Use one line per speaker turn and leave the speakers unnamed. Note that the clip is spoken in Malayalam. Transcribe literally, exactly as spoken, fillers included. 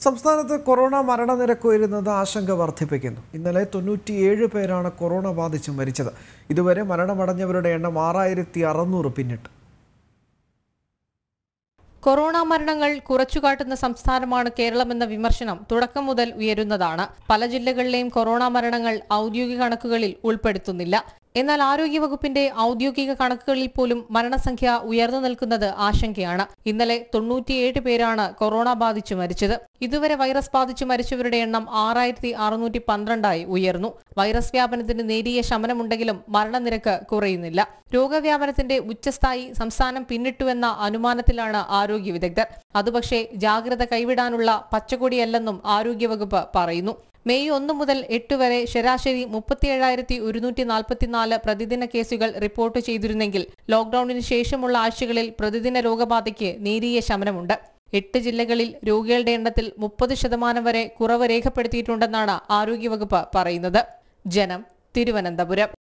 സംസ്ഥാനത്ത് കൊറോണ മരണനിരക്ക് ഉയരുന്നത് ആശങ്ക വർദ്ധിപ്പിക്കുന്നു. ഇന്നലെ തൊണ്ണൂറ്റിയേഴ് പേരാണ് കൊറോണ ബാധിച്ച് മരിച്ചത്. ഇതുവരെ മരണമടഞ്ഞവരുടെ എണ്ണം ആറായിരത്തി അറുന്നൂറ് പിന്നിട്ടു.
കൊറോണ മരണങ്ങൾ കുറച്ചുകാട്ടുന്ന സംസ്ഥാനമാണ് കേരളമെന്ന വിമർശനം തുടക്കം മുതൽ ഉയരുന്നതാണ്. പല ജില്ലകളിലെയും കൊറോണ മരണങ്ങൾ ഔദ്യോഗിക കണക്കുകളിൽ ഉൾപ്പെടുത്തുന്നില്ല. എന്നാൽ ആരോഗ്യവകുപ്പിന്റെ ഔദ്യോഗിക കണക്കുകളിൽ പോലും മരണസംഖ്യ ഉയർന്നു നിൽക്കുന്നത് ആശങ്കയാണ്. ഇന്നലെ തൊണ്ണൂറ്റിയേഴ് പേരാണ് കൊറോണ ബാധിച്ചു മരിച്ചത്. ഇതുവരെ വൈറസ് ബാധിച്ചു മരിച്ചവരുടെ എണ്ണം ആറായിരത്തി അറുന്നൂറ്റി പന്ത്രണ്ടായി ഉയർന്നു. വൈറസ് വ്യാപനത്തിന് നേരിയ ശമനമുണ്ടെങ്കിലും മരണനിരക്ക് കുറയുന്നില്ല. രോഗവ്യാപനത്തിന്റെ ഉച്ചസ്ഥായി സംസ്ഥാനം പിന്നിട്ടുവെന്ന അനുമാനത്തിലാണ് ആരോഗ്യ വിദഗ്ധർ. അതുപക്ഷേ ജാഗ്രത കൈവിടാനുള്ള പച്ചക്കൊടിയല്ലെന്നും ആരോഗ്യവകുപ്പ് പറയുന്നു. മെയ് ഒന്ന് മുതൽ എട്ട് വരെ ശരാശരി മുപ്പത്തിയേഴായിരത്തി ഒരുന്നൂറ്റി നാൽപ്പത്തിനാല് പ്രതിദിന കേസുകൾ റിപ്പോർട്ട് ചെയ്തിരുന്നെങ്കിൽ ലോക്ഡൌണിന് ശേഷമുള്ള ആഴ്ചകളിൽ പ്രതിദിന രോഗബാധയ്ക്ക് നേരിയ ശമനമുണ്ട്. എട്ട് ജില്ലകളിൽ രോഗികളുടെ എണ്ണത്തിൽ മുപ്പത് ശതമാനം വരെ കുറവ് രേഖപ്പെടുത്തിയിട്ടുണ്ടെന്നാണ് ആരോഗ്യവകുപ്പ് പറയുന്നത്. ജനം, തിരുവനന്തപുരം.